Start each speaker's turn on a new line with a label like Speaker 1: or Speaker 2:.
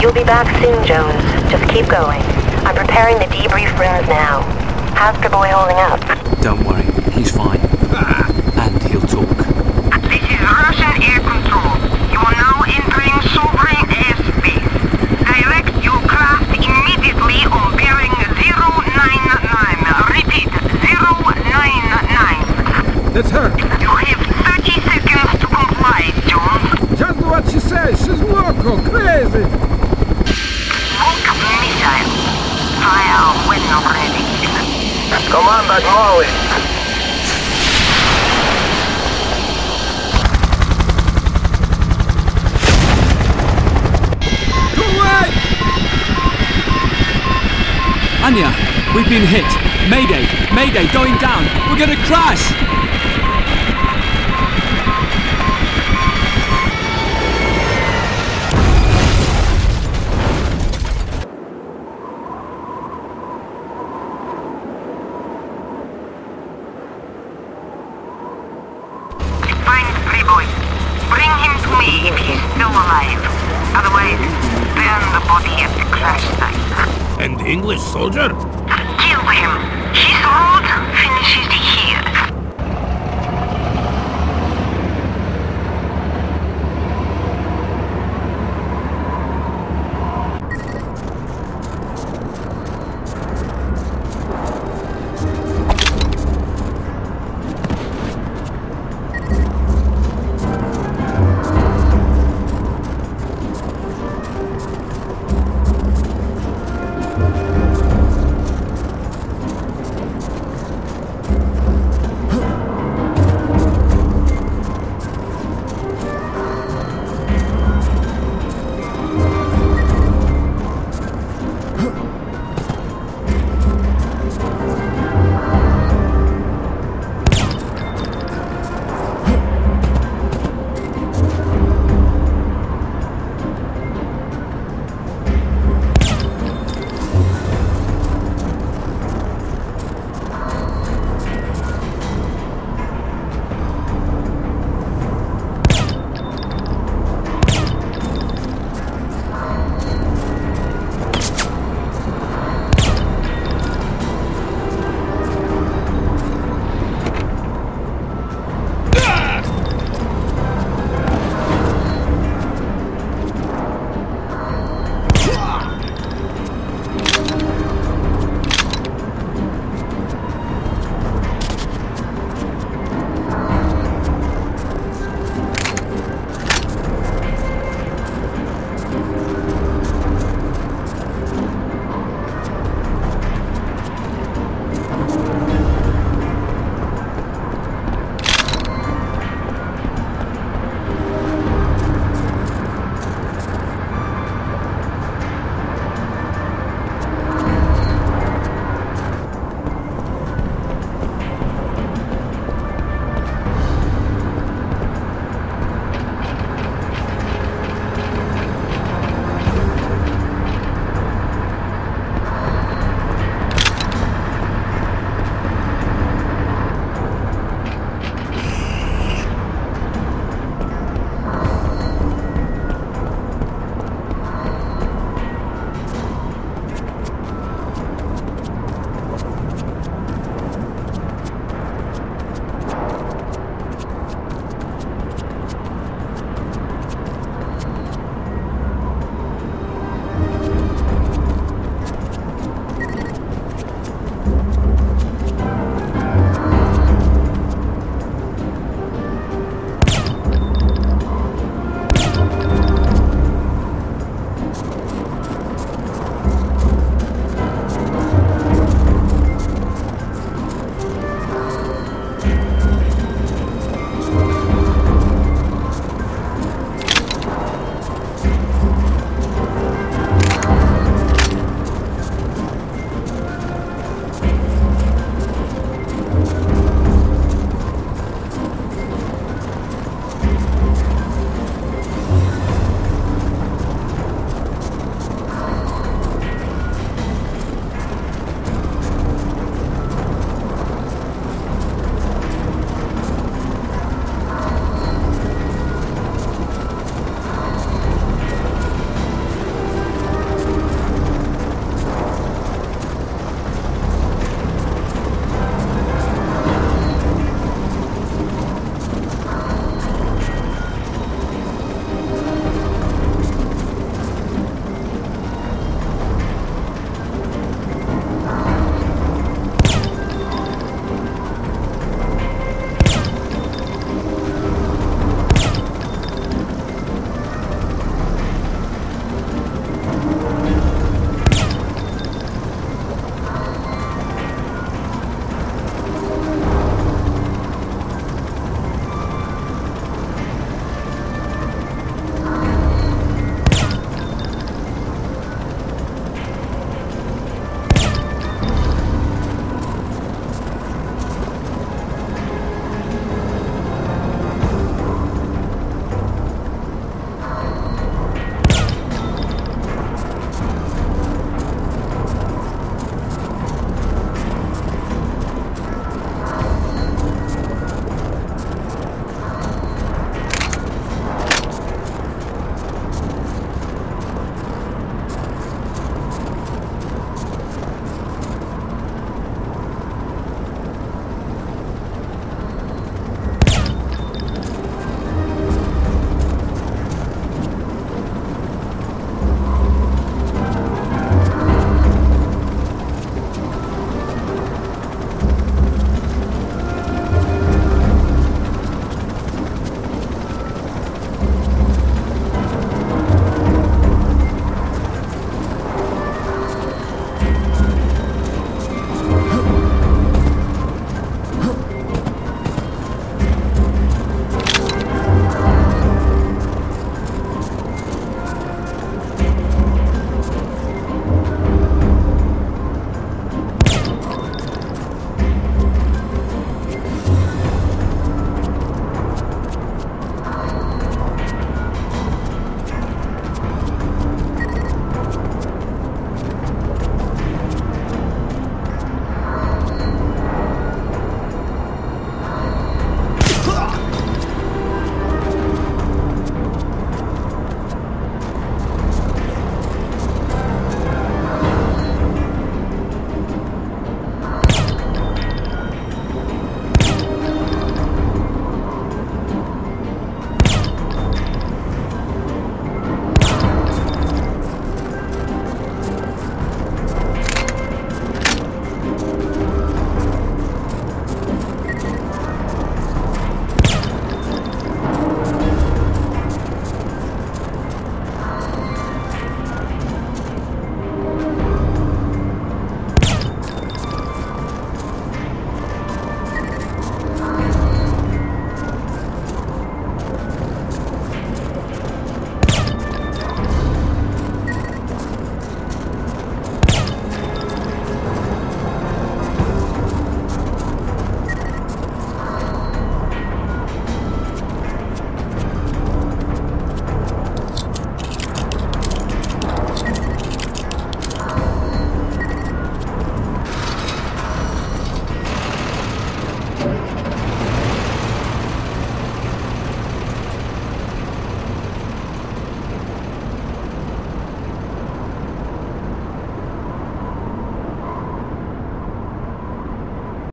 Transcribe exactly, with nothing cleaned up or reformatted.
Speaker 1: You'll be back soon, Jones. Just keep going. I'm preparing the debrief rooms now. How's the boy holding up?
Speaker 2: Don't worry, he's fine. And he'll talk.
Speaker 3: This is Russian Air Control. You are now entering sovereign airspace. Direct your craft immediately on bearing zero nine nine. Repeat, zero nine nine.
Speaker 4: That's her.
Speaker 3: You have thirty seconds to comply, Jones.
Speaker 4: Just what she says. She's loco, crazy.
Speaker 3: Smoke missile. Fire when ready.
Speaker 5: Команда Молли.
Speaker 2: Anya, we've been hit. Mayday, Mayday, going down. We're gonna crash.
Speaker 3: Find Playboy. Bring him to me if he's still alive. Otherwise, burn the body at the crash site.
Speaker 6: And the English soldier?
Speaker 3: Kill him. His road finishes